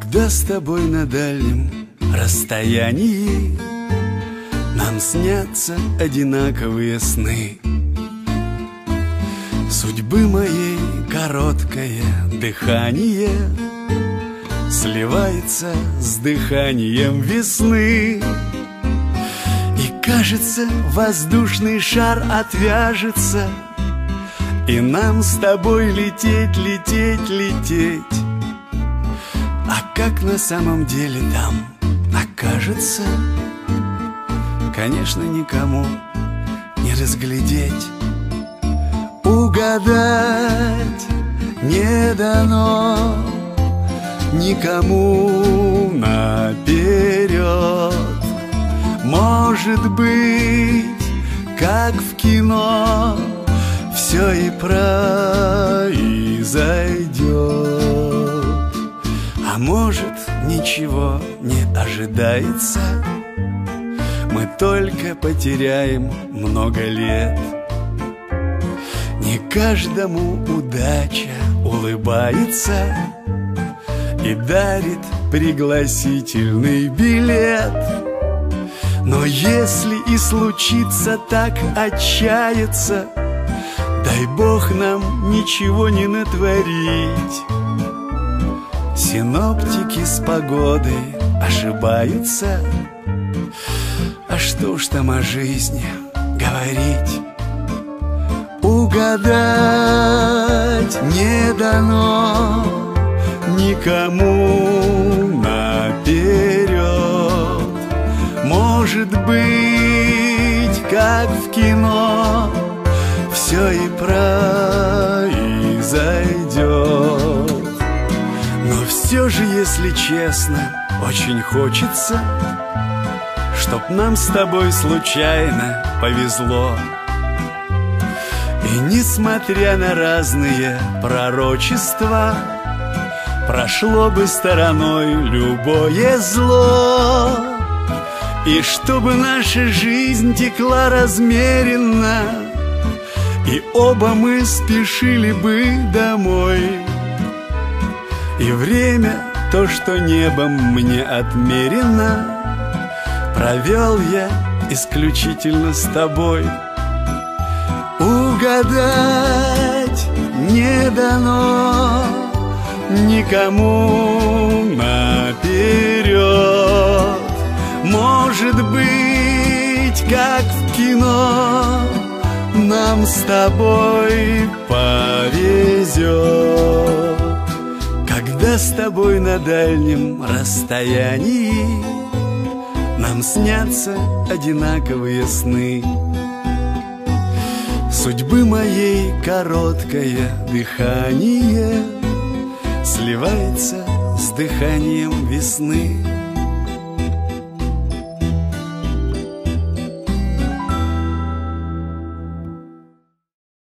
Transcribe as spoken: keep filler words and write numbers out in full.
Когда с тобой на дальнем расстоянии нам снятся одинаковые сны, судьбы моей короткое дыхание сливается с дыханием весны. И кажется, воздушный шар отвяжется, и нам с тобой лететь, лететь, лететь. А как на самом деле там окажется, конечно, никому не разглядеть. Угадать не дано никому наперед. Может быть, как в кино, все и произойдет. А может, ничего не ожидается, мы только потеряем много лет. Не каждому удача улыбается и дарит пригласительный билет. Но если и случится так отчаяться, дай Бог нам ничего не натворить. Синоптики с погодой ошибаются, а что уж там о жизни говорить. Угадать не дано никому наперед. Может быть, как в кино, все и произойдет. Но все же, если честно, очень хочется, чтоб нам с тобой случайно повезло. И несмотря на разные пророчества, прошло бы стороной любое зло. И чтобы наша жизнь текла размеренно, и оба мы спешили бы домой. И время, то, что небом мне отмерено, провел я исключительно с тобой. Угадать не дано никому наперед. Может быть, как в кино, нам с тобой повезет. Когда с тобой на дальнем расстоянии нам снятся одинаковые сны, судьбы моей короткое дыхание сливается с дыханием весны.